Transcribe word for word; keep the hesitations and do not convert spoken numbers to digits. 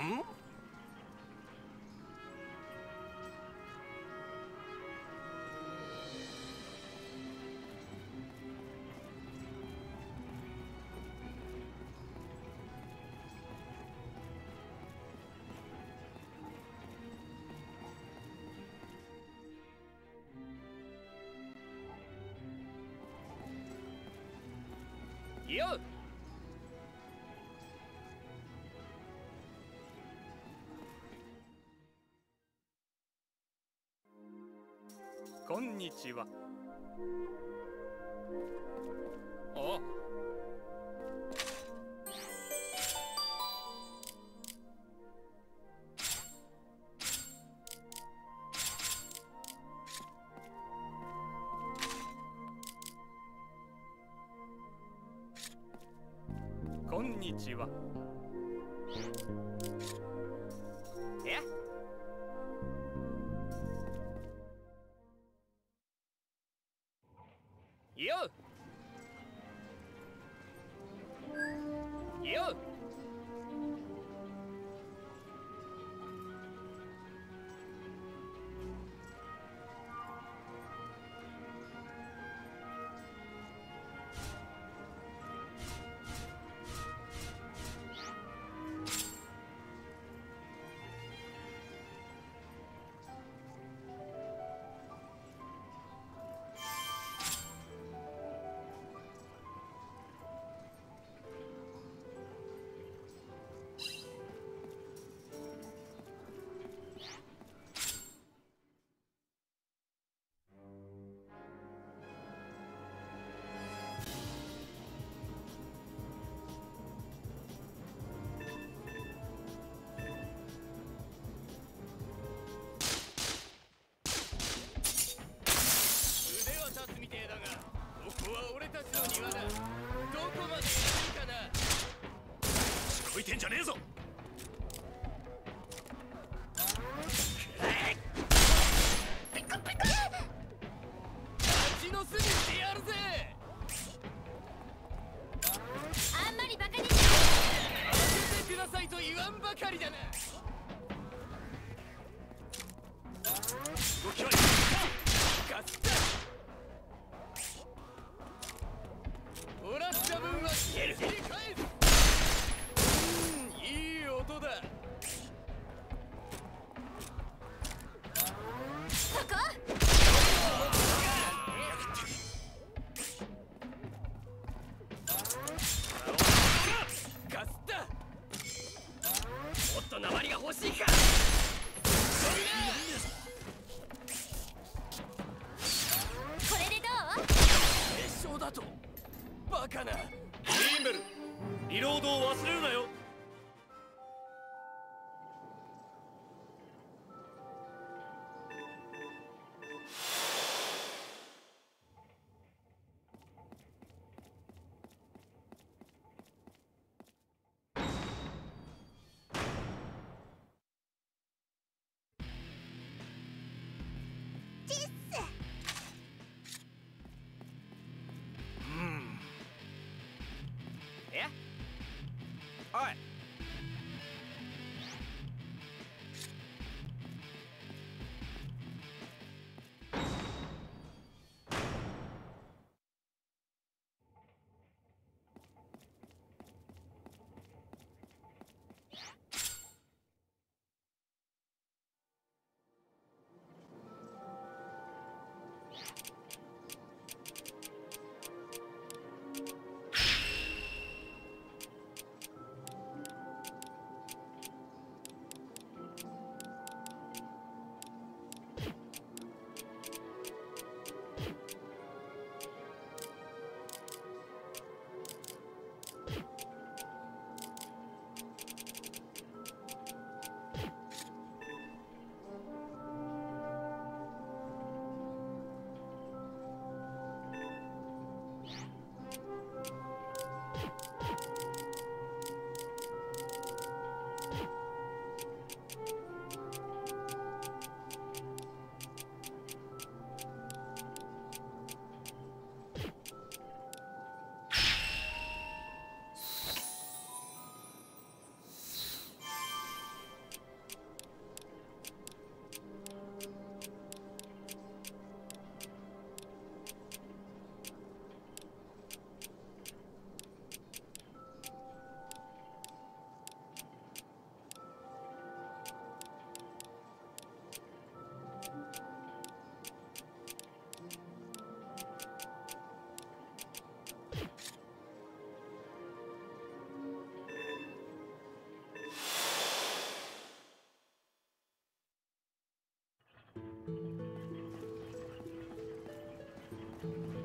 よっ。こんにちは。お。こんにちは。え？よっ。よっ。ここは俺たちの庭だ。どこまで行くかな。 聞こえてんじゃねえぞ。 ピクピク。蜂の巣にしてやるぜ。 あんまりバカにしない。 当ててくださいと言わんばかりだな。 動きはガスだ。もらった分は切り返す。うん、いい音だ。 そこ。 ガスだ。もっと鉛が欲しいか。 これでどう？ 決勝だとバカな。 グリーンベル、リロードを忘れるなよ。 こ